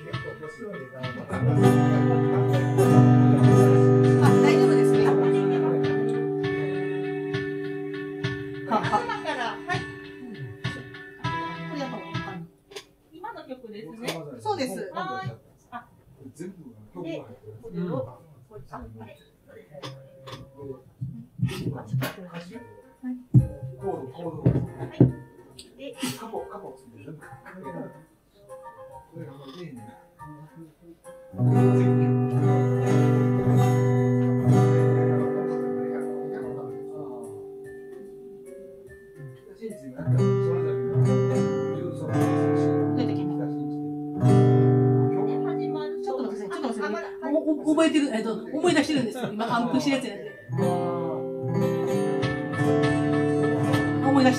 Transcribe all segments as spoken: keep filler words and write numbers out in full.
大丈夫ですね。はは。 今の曲ですね。 そうです。 全部曲が入ってる。コード、コード。過去、過去ついてる。これがいいね。 覚えてる、えっと、思い出してるんですよ。今、反復してるやつなんで。思い出した。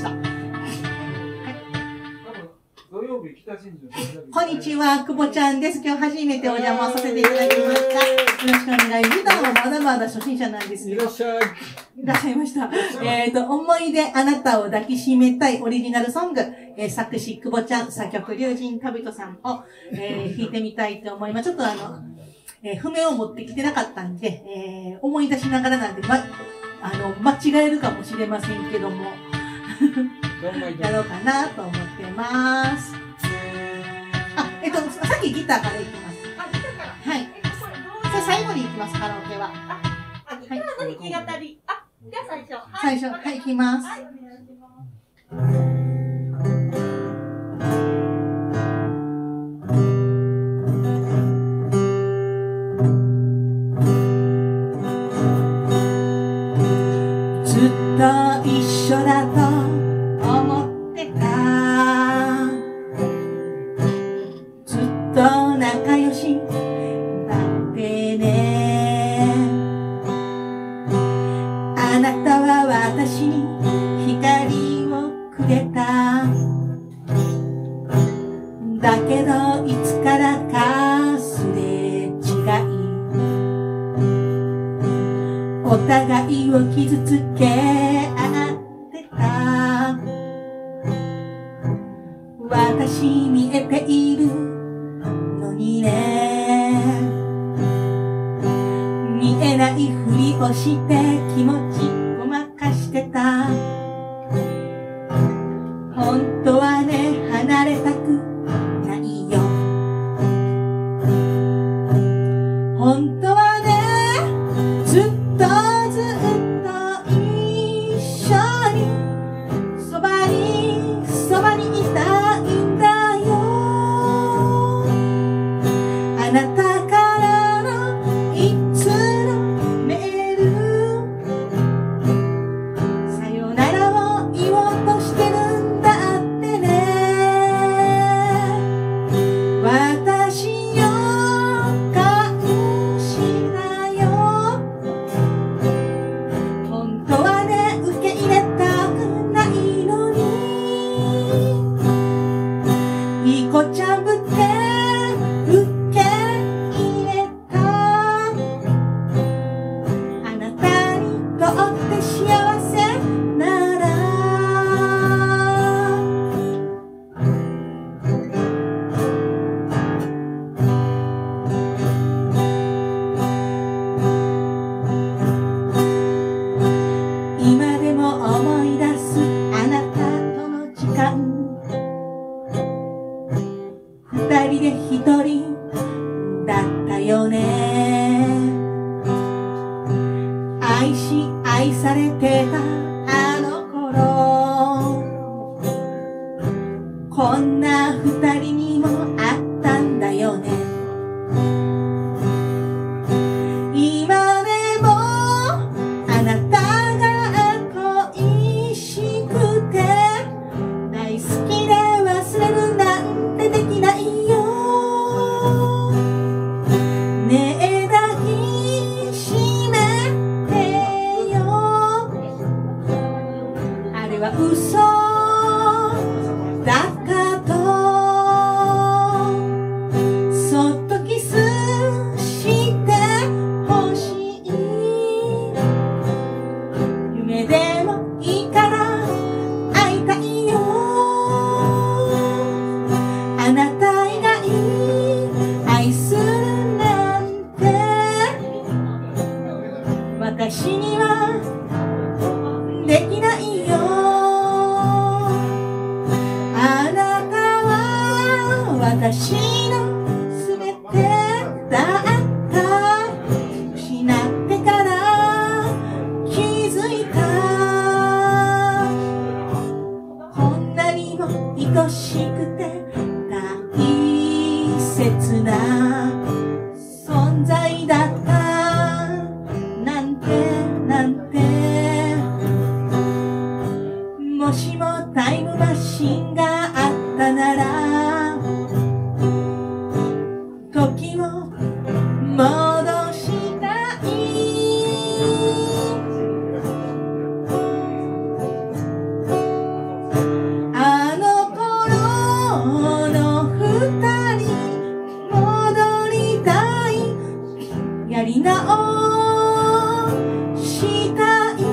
こんにちは、くぼちゃんです。今日初めてお邪魔させていただきました。よろしくお願いします。普段はまだまだ初心者なんですけど。 いらっしゃい。 いらっしゃいました。えっと、思い出あなたを抱きしめたいオリジナルソング、えー、作詞くぼちゃん、作曲龍神かびとさんを、えー、弾いてみたいと思います。ちょっとあの、えー、譜面を持ってきてなかったんで、えー、思い出しながらなんで、ま、あの、間違えるかもしれませんけども、やろうかなと思ってます。あ、えっと、さっきギターからいきます。 あ、ギターから。 はい。じゃあ最後に行きます、カラオケは。 あ、あ、ギターの弾き語り。あ、じゃあ最初。 最初、はい、行きます。 はい、お願いします。 ずっと一緒だと思ってた。ずっと仲良しだってね。あなたは私に光をくれた。だけどいつからかすれ違い、お互いを傷つけ合ってた。私見えているのにね。見えないふりをして気持ちごまかしてた。本当はね、離れたくないよ。本当はね、ずっとずっと一緒にそばにそばにいたいんだよ。あなたからのいつのメール、さよならを言おうとしてるんだってね。私よ感謝だよ。本当はね、受け入れたくないのに、いい子ちゃんぶって受け入れた。あなたにとって幸せなら。今でも思い出すあなたとの時間。二人で一人だったよね。愛し愛されてたあの頃、こんな二人にもあったんだよね。今でもあなたが恋しくて大好きで忘れるなんてできないよ。ねえ抱きしめてよ。 私のすべてだった失ってから気づいたこんなにも愛しくて大切な存在だったなんてなんてもしもタイムマシンがあったなら時を戻したいあの頃の二人戻りたいやり直したい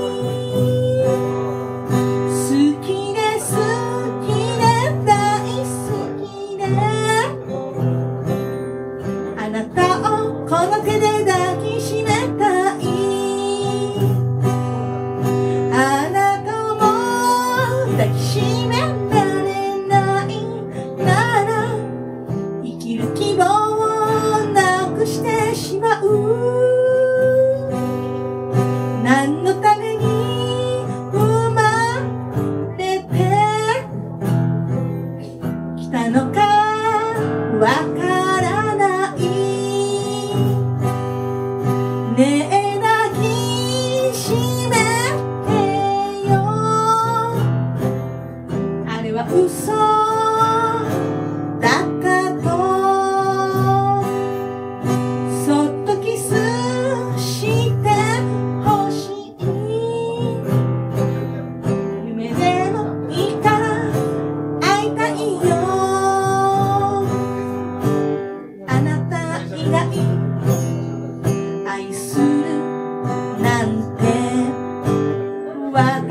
好きで好きで大好きであなたをこの手で抱きしめたいあなたも抱きしめられないなら生きる希望をなくしてしまう何のために生まれてきたのかわからないねえ抱きしめてよあれは嘘だったとそっとキスしてほしい夢でもいいから会いたいよあなた以外愛するなんてわ